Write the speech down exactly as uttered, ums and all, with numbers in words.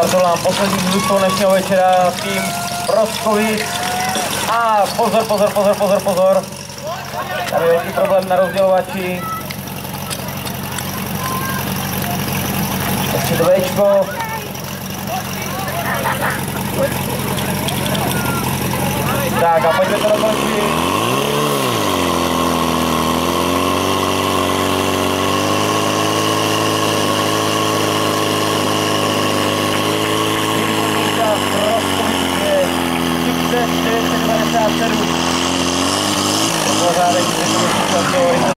Startoval nám poslední družstvo dnešního večera, tým Roskovic. A pozor, pozor, pozor, pozor, pozor. Tady je velký problém na rozdělovači. Ještě to Včko. Tak a pojďme to dokončit.